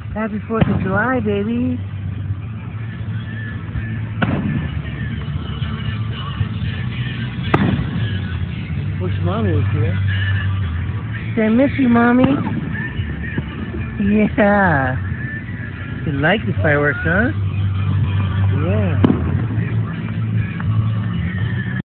Happy 4th of July, baby. Wish Mommy was here. Say, I miss you, Mommy. Yeah. You like the fireworks, huh? Yeah.